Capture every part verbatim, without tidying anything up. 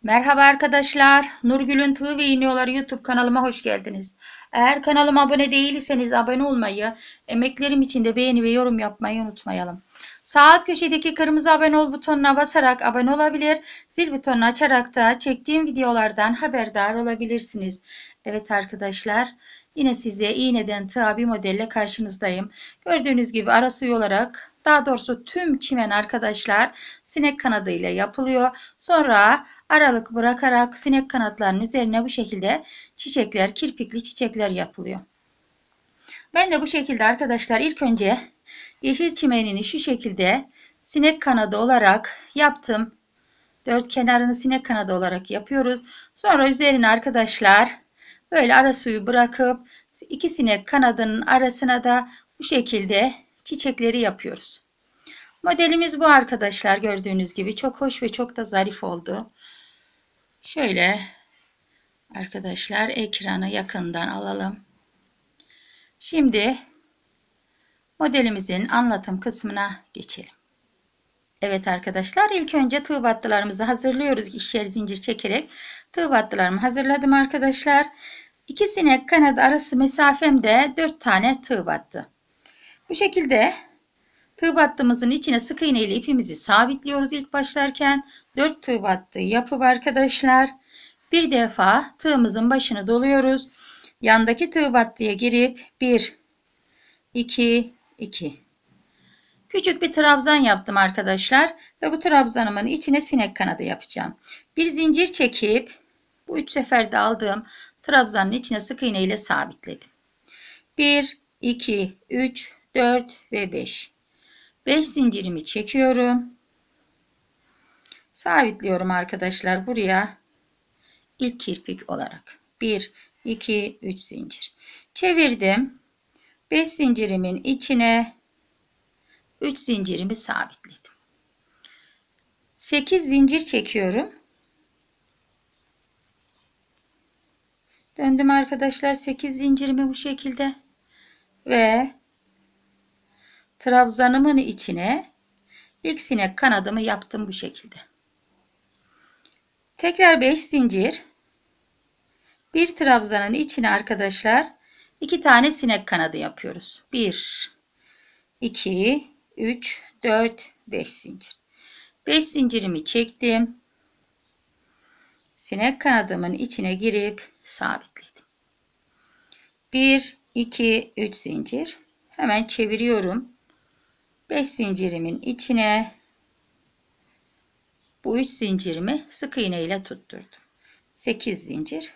Merhaba arkadaşlar. Nurgül'ün Tığ ve İğniyorları YouTube kanalıma hoş geldiniz. Eğer kanalıma abone değilseniz abone olmayı, emeklerim için de beğeni ve yorum yapmayı unutmayalım. Sağ alt köşedeki kırmızı abone ol butonuna basarak abone olabilir, zil butonunu açarak da çektiğim videolardan haberdar olabilirsiniz. Evet arkadaşlar, yine size iğneden tığa bir modelle karşınızdayım. Gördüğünüz gibi ara suyu olarak, daha doğrusu tüm çimen arkadaşlar sinek kanadıyla yapılıyor. Sonra aralık bırakarak sinek kanatlarının üzerine bu şekilde çiçekler, kirpikli çiçekler yapılıyor. Ben de bu şekilde arkadaşlar ilk önce yeşil çimenini şu şekilde sinek kanadı olarak yaptım. Dört kenarını sinek kanadı olarak yapıyoruz. Sonra üzerine arkadaşlar böyle ara suyu bırakıp iki sinek kanadının arasına da bu şekilde çiçekleri yapıyoruz. Modelimiz bu arkadaşlar, gördüğünüz gibi çok hoş ve çok da zarif oldu. Şöyle arkadaşlar ekranı yakından alalım. Şimdi modelimizin anlatım kısmına geçelim. Evet arkadaşlar, ilk önce tığ battılarımızı hazırlıyoruz. İkişer zincir çekerek tığ battılarımı hazırladım arkadaşlar. İki sinek kanat arası mesafemde dört tane tığ battı. Bu şekilde tığ battığımızın içine sık iğne ile ipimizi sabitliyoruz ilk başlarken. dört tığ battı yapıp arkadaşlar bir defa tığımızın başını doluyoruz. Yandaki tığ battıya girip bir, iki, iki. Küçük bir trabzan yaptım arkadaşlar ve bu trabzanımın içine sinek kanadı yapacağım. Bir zincir çekip bu üç seferde aldığım trabzanın içine sık iğne ile sabitledim. bir, iki, üç, dört ve beş. beş zincirimi çekiyorum. Sabitliyorum arkadaşlar buraya ilk kirpik olarak. bir, iki, üç zincir. Çevirdim. beş zincirimin içine üç zincirimi sabitledim. sekiz zincir çekiyorum. Döndüm arkadaşlar sekiz zincirimi bu şekilde ve trabzanımın içine ilk sinek kanadımı yaptım bu şekilde. Tekrar beş zincir, bir trabzanın içine arkadaşlar iki tane sinek kanadı yapıyoruz. bir, iki, üç, dört, beş zincir. beş zincirimi çektim. Sinek kanadımın içine girip sabitledim. bir, iki, üç zincir. Hemen çeviriyorum. beş zincirimin içine bu üç zincirimi sık iğne ile tutturdum. sekiz zincir.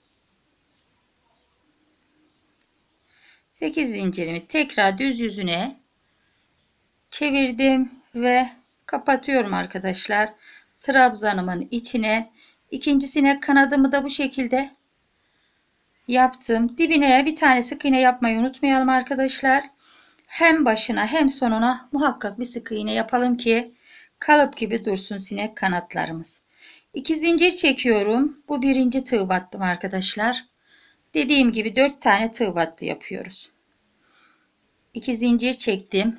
sekiz zincirimi tekrar düz yüzüne çevirdim ve kapatıyorum arkadaşlar. Trabzanımın içine ikinci sinek kanadımı da bu şekilde yaptım. Dibine bir tane sık iğne yapmayı unutmayalım arkadaşlar. Hem başına hem sonuna muhakkak bir sık iğne yapalım ki kalıp gibi dursun sinek kanatlarımız. iki zincir çekiyorum. Bu birinci tığ battım arkadaşlar. Dediğim gibi dört tane tığ battı yapıyoruz. iki zincir çektim.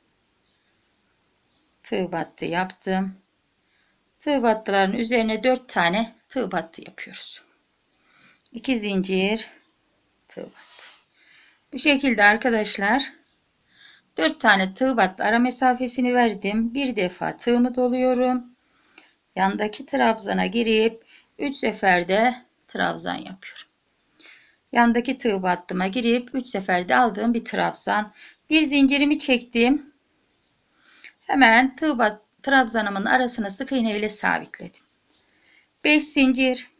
Tığ battı yaptım. Tığ battıların üzerine dört tane tığ battı yapıyoruz. iki zincir, tığ battı. Bu şekilde arkadaşlar dört tane tığ battı ara mesafesini verdim. Bir defa tığımı doluyorum. Yandaki trabzana girip üç seferde trabzan yapıyorum. Yandaki tığ battıma girip üç seferde aldığım bir trabzan. Bir zincirimi çektim. Hemen tığ bat, trabzanımın arasına sık iğne ile sabitledim. beş zincir,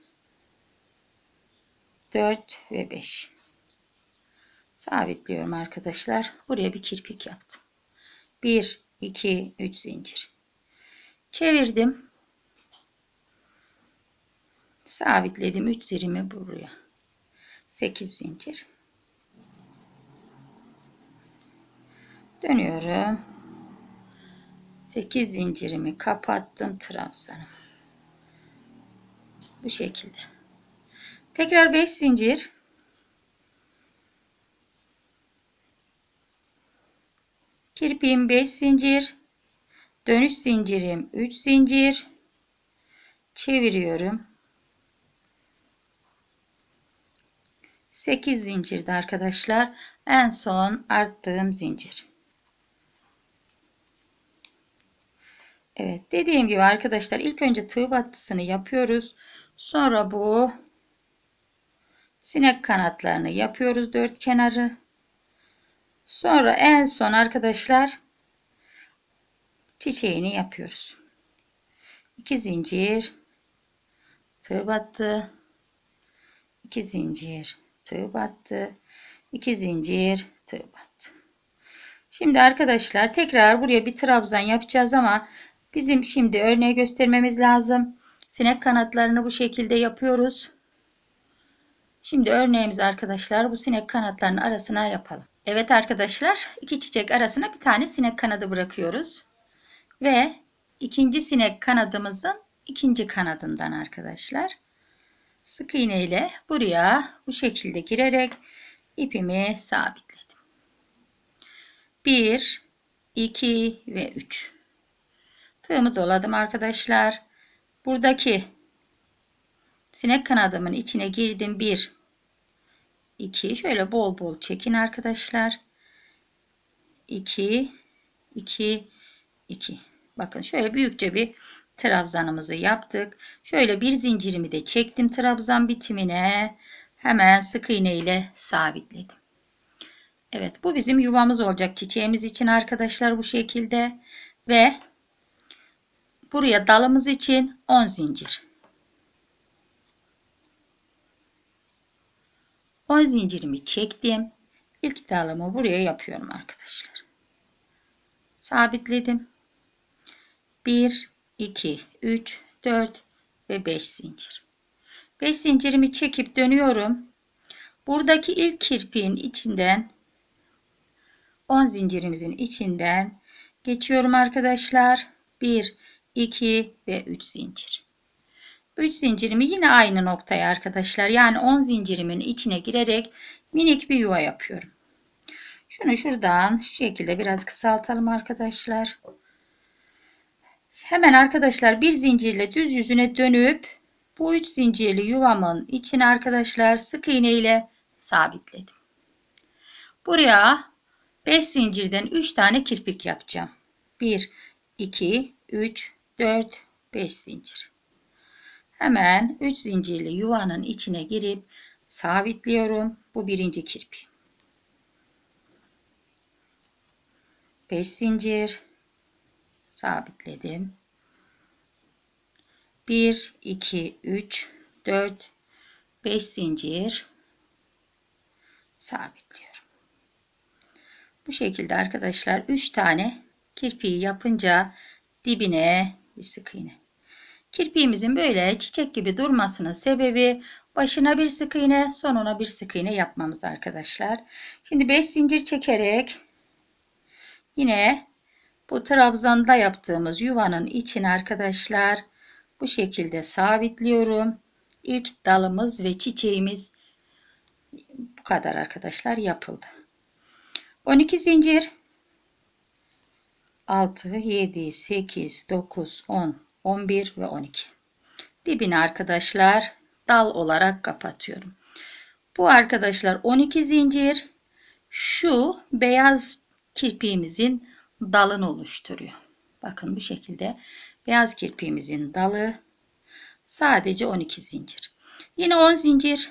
dört ve beş. Sabitliyorum arkadaşlar. Buraya bir kirpik yaptım. bir, iki, üç zincir. Çevirdim. Sabitledim üç zincirimi buraya. sekiz zincir. Dönüyorum. sekiz zincirimi kapattım trabzanım. Bu şekilde. Tekrar beş zincir. Kirpiğim beş zincir. Dönüş zincirim üç zincir. çeviriyorum. sekiz zincirdi arkadaşlar. En son arttığım zincir. Evet, dediğim gibi arkadaşlar ilk önce tığ battısını yapıyoruz. Sonra bu sinek kanatlarını yapıyoruz dört kenarı. Sonra en son arkadaşlar çiçeğini yapıyoruz. iki zincir, tığ battı, iki zincir, tığ battı, iki zincir, tığ battı. Şimdi arkadaşlar tekrar buraya bir trabzan yapacağız ama bizim şimdi örneği göstermemiz lazım. Sinek kanatlarını bu şekilde yapıyoruz. Şimdi örneğimizi arkadaşlar bu sinek kanatlarının arasına yapalım. Evet arkadaşlar, iki çiçek arasına bir tane sinek kanadı bırakıyoruz. Ve ikinci sinek kanadımızın ikinci kanadından arkadaşlar sık iğne ile buraya bu şekilde girerek ipimi sabitledim. bir, iki ve üç. Tığımı doladım arkadaşlar. Buradaki sinek kanadımın içine girdim. bir, iki. Şöyle bol bol çekin arkadaşlar. iki, iki, iki. Bakın şöyle büyükçe bir trabzanımızı yaptık. Şöyle bir zincirimi de çektim trabzan bitimine. Hemen sık iğne ile sabitledim. Evet, bu bizim yuvamız olacak çiçeğimiz için arkadaşlar bu şekilde. Ve buraya dalımız için on zincir. on zincirimi çektim. İlk dalımı buraya yapıyorum arkadaşlar. Sabitledim. bir, iki, üç, dört ve beş zincir. beş zincirimi çekip dönüyorum. Buradaki ilk kirpiğin içinden on zincirimizin içinden geçiyorum arkadaşlar. bir, iki ve üç zincir. üç zincirimi yine aynı noktaya arkadaşlar. Yani on zincirimin içine girerek minik bir yuva yapıyorum. Şunu şuradan şu şekilde biraz kısaltalım arkadaşlar. Hemen arkadaşlar bir zincirle düz yüzüne dönüp bu üç zincirli yuvamın içine arkadaşlar sık iğne ile sabitledim. Buraya beş zincirden üç tane kirpik yapacağım. bir, iki, üç, dört, beş zincir. Hemen üç zincirli yuvanın içine girip sabitliyorum. Bu birinci kirpi. beş zincir sabitledim. bir, iki, üç, dört, beş zincir sabitliyorum. Bu şekilde arkadaşlar üç tane kirpiği yapınca dibine bir sık iğne. Kirpiğimizin böyle çiçek gibi durmasının sebebi başına bir sık iğne, sonuna bir sık iğne yapmamız arkadaşlar. Şimdi beş zincir çekerek yine bu trabzanda yaptığımız yuvanın içine arkadaşlar bu şekilde sabitliyorum. İlk dalımız ve çiçeğimiz bu kadar arkadaşlar yapıldı. on iki zincir, altı, yedi, sekiz, dokuz, on, on bir ve on iki. Dibini arkadaşlar dal olarak kapatıyorum. Bu arkadaşlar on iki zincir şu beyaz kirpiğimizin dalını oluşturuyor. Bakın bu şekilde beyaz kirpiğimizin dalı sadece on iki zincir. Yine on zincir,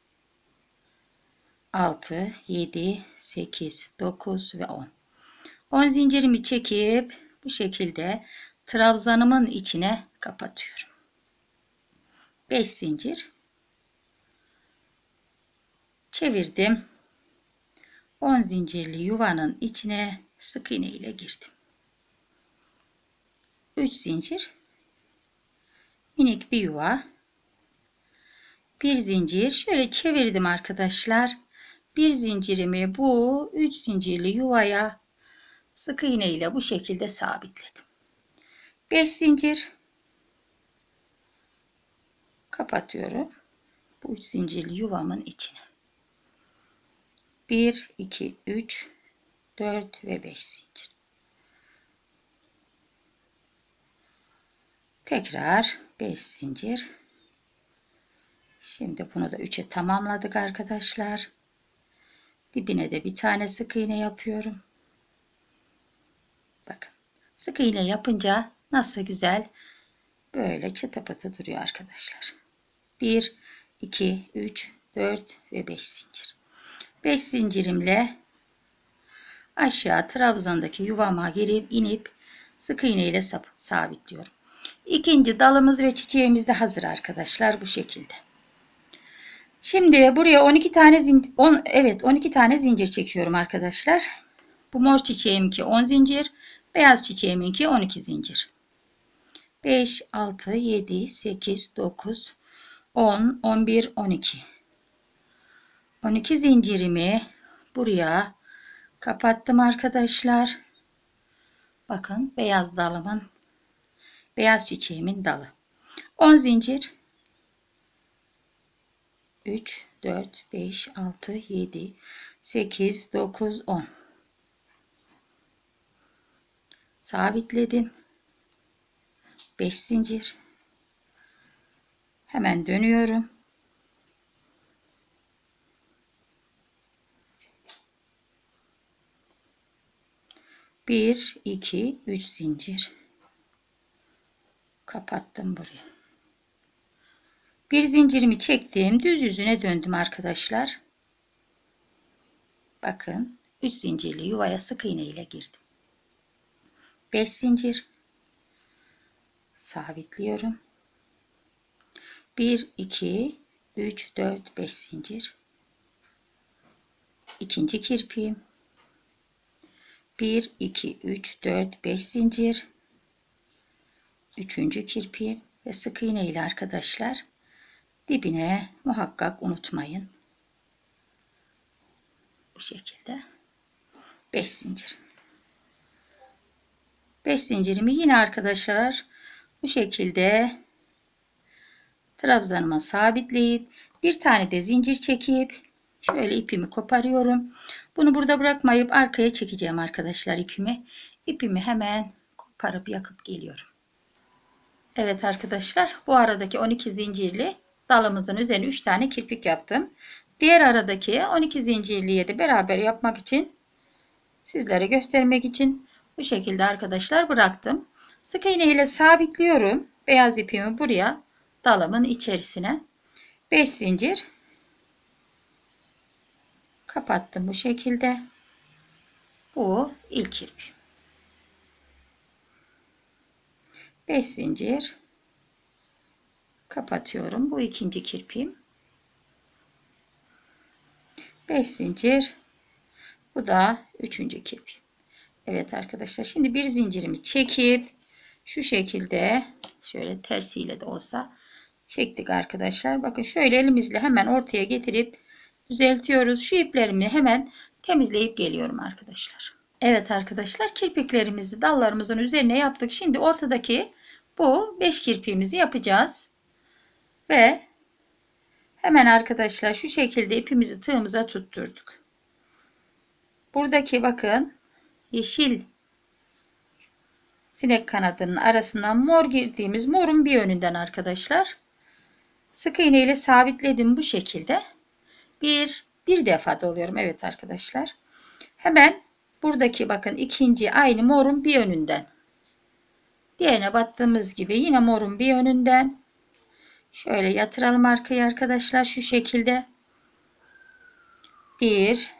altı, yedi, sekiz, dokuz ve on. on zincirimi çekip bu şekilde trabzanımın içine kapatıyorum. beş zincir çevirdim. on zincirli yuvanın içine sık iğne ile girdim. üç zincir, minik bir yuva, bir zincir şöyle çevirdim arkadaşlar. Bir zincirimi bu üç zincirli yuvaya sık iğne ile bu şekilde sabitledim. beş zincir kapatıyorum. Bu üç zincirli yuvamın içine. bir, iki, üç, dört ve beş zincir. Tekrar beş zincir. Şimdi bunu da üçe tamamladık arkadaşlar. Dibine de bir tane sık iğne yapıyorum. Bakın sık iğne yapınca nasıl güzel böyle çıtı pıtı duruyor arkadaşlar. bir, iki, üç, dört ve beş zincir. beş zincirimle aşağı trabzandaki yuvama girip inip sık iğne ile sabitliyorum. İkinci dalımız ve çiçeğimiz de hazır arkadaşlar, bu şekilde. Şimdi buraya on iki tane zincir, on, evet on iki tane zincir çekiyorum arkadaşlar. Bu mor çiçeğimki on zincir, beyaz çiçeğiminki on iki zincir. beş, altı, yedi, sekiz, dokuz, on, on bir, on iki. on iki zincirimi buraya kapattım arkadaşlar. Bakın beyaz dalımın, beyaz çiçeğimin dalı. on zincir. üç, dört, beş, altı, yedi, sekiz, dokuz, on. Sabitledim. beş zincir. Hemen dönüyorum. bir, iki, üç zincir. Kapattım buraya. Bir zincirimi çektim. Düz yüzüne döndüm arkadaşlar. Bakın üç zincirli yuvaya sık iğne ile girdim. beş zincir. Sabitliyorum. bir, iki, üç, dört, beş zincir. İkinci kirpiğim. bir, iki, üç, dört, beş zincir. Üçüncü kirpiğim ve sık iğne ile arkadaşlar dibine muhakkak unutmayın. Bu şekilde beş zincir. beş zincirimi yine arkadaşlar bu şekilde trabzanıma sabitleyip bir tane de zincir çekip şöyle ipimi koparıyorum. Bunu burada bırakmayıp arkaya çekeceğim arkadaşlar ipimi. İpimi hemen koparıp yakıp geliyorum. Evet arkadaşlar, bu aradaki on iki zincirli dalımızın üzerine üç tane kirpik yaptım. Diğer aradaki on iki zincirliye de beraber yapmak için, sizlere göstermek için bu şekilde arkadaşlar bıraktım. Sık iğne ile sabitliyorum. Beyaz ipimi buraya, dalımın içerisine. beş zincir kapattım bu şekilde. Bu ilk kirpik. beş zincir kapatıyorum. Bu ikinci kirpiğim. beş zincir. Bu da üçüncü kirpiğim. Evet arkadaşlar, şimdi bir zincirimi çekip şu şekilde şöyle tersiyle de olsa çektik arkadaşlar. Bakın şöyle elimizle hemen ortaya getirip düzeltiyoruz. Şu iplerimi hemen temizleyip geliyorum arkadaşlar. Evet arkadaşlar, kirpiklerimizi dallarımızın üzerine yaptık. Şimdi ortadaki bu beş kirpiğimizi yapacağız. Ve hemen arkadaşlar şu şekilde ipimizi tığımıza tutturduk. Buradaki bakın yeşil sinek kanadının arasından mor girdiğimiz morun bir yönünden arkadaşlar sık iğne ile sabitledim bu şekilde. Bir, bir defa doluyorum. Evet arkadaşlar. Hemen buradaki bakın ikinci aynı morun bir yönünden. Diğerine battığımız gibi yine morun bir yönünden. Şöyle yatıralım arkaya arkadaşlar şu şekilde. bir,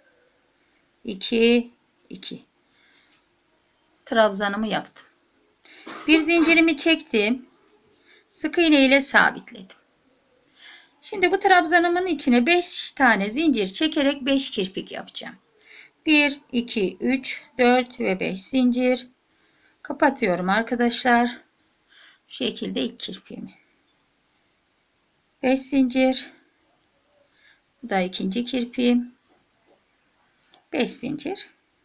iki, iki. Trabzanımı yaptım. Bir zincirimi çektim. Sık iğne ile sabitledim. Şimdi bu trabzanımın içine beş tane zincir çekerek beş kirpik yapacağım. bir, iki, üç, dört ve beş zincir. Kapatıyorum arkadaşlar. Bu şekilde ilk kirpiğimi. beş zincir. Bu da ikinci kirpiğim. beş zincir.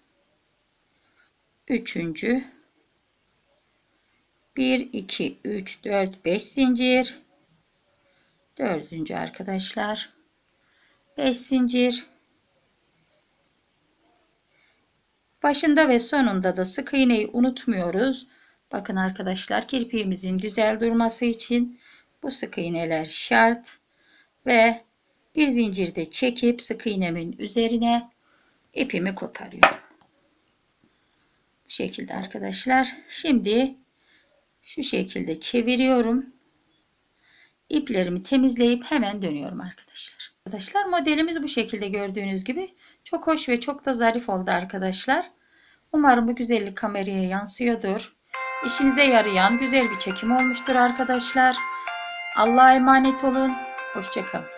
Üçüncü. bir, iki, üç, dört, beş zincir. Dördüncü arkadaşlar. beş zincir. Başında ve sonunda da sık iğneyi unutmuyoruz. Bakın arkadaşlar, kirpiğimizin güzel durması için bu sık iğneler şart ve bir zincirde çekip sık iğnemin üzerine ipimi koparıyorum. Bu şekilde arkadaşlar. Şimdi şu şekilde çeviriyorum. İplerimi temizleyip hemen dönüyorum arkadaşlar. Arkadaşlar, modelimiz bu şekilde gördüğünüz gibi. Çok hoş ve çok da zarif oldu arkadaşlar. Umarım bu güzellik kameraya yansıyordur. İşinize yarayan güzel bir çekim olmuştur arkadaşlar. Allah'a emanet olun. Hoşça kalın.